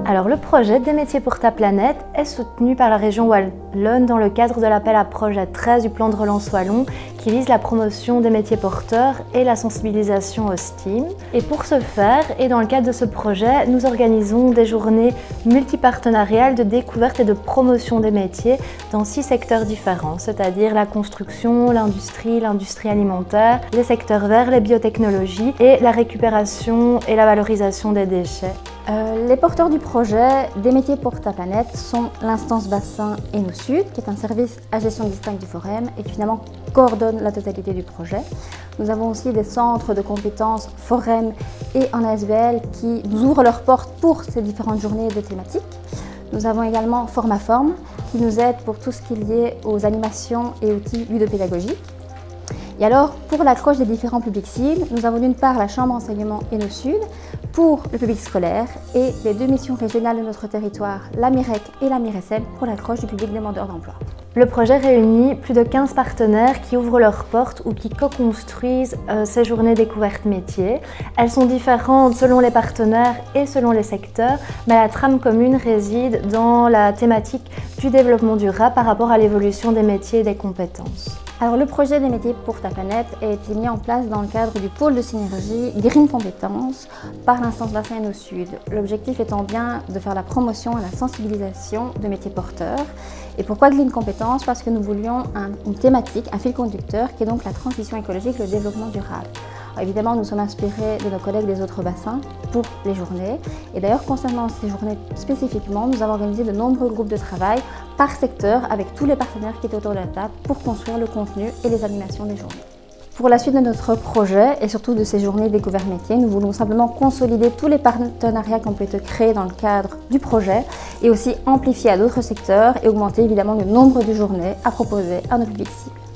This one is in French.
Alors le projet Des métiers pour ta planète est soutenu par la région Wallonne dans le cadre de l'appel à projet 13 du plan de relance Wallon qui vise la promotion des métiers porteurs et la sensibilisation au STEAM. Et pour ce faire, et dans le cadre de ce projet, nous organisons des journées multipartenariales de découverte et de promotion des métiers dans 6 secteurs différents, c'est-à-dire la construction, l'industrie alimentaire, les secteurs verts, les biotechnologies et la récupération et la valorisation des déchets. Les porteurs du projet Des métiers pour ta planète sont l'instance Bassin Hainaut Sud, qui est un service à gestion distincte du Forem et qui finalement coordonne la totalité du projet. Nous avons aussi des centres de compétences Forem et en ASBL qui nous ouvrent leurs portes pour ces différentes journées de thématiques. Nous avons également Formaform qui nous aide pour tout ce qui est lié aux animations et outils ludopédagogiques. Et alors, pour l'accroche des différents publics cibles, nous avons d'une part la Chambre Enseignement Hainaut Sud pour le public scolaire et les 2 missions régionales de notre territoire, la MIREC et la MIRECEL, pour l'accroche du public demandeur d'emploi. Le projet réunit plus de 15 partenaires qui ouvrent leurs portes ou qui co-construisent ces journées découverte métiers. Elles sont différentes selon les partenaires et selon les secteurs, mais la trame commune réside dans la thématique du développement durable par rapport à l'évolution des métiers et des compétences. Alors le projet Des métiers pour ta planète a été mis en place dans le cadre du pôle de synergie Green Compétences par l'instance Bassin Hainaut Sud. L'objectif étant bien de faire la promotion et la sensibilisation de métiers porteurs. Et pourquoi Green Compétences? Parce que nous voulions une thématique, un fil conducteur qui est donc la transition écologique, le développement durable. Alors évidemment, nous sommes inspirés de nos collègues des autres bassins pour les journées. Et d'ailleurs, concernant ces journées spécifiquement, nous avons organisé de nombreux groupes de travail par secteur avec tous les partenaires qui étaient autour de la table pour construire le contenu et les animations des journées. Pour la suite de notre projet et surtout de ces journées découverte métiers, nous voulons simplement consolider tous les partenariats qui ont pu être créés dans le cadre du projet et aussi amplifier à d'autres secteurs et augmenter évidemment le nombre de journées à proposer à nos publics cibles.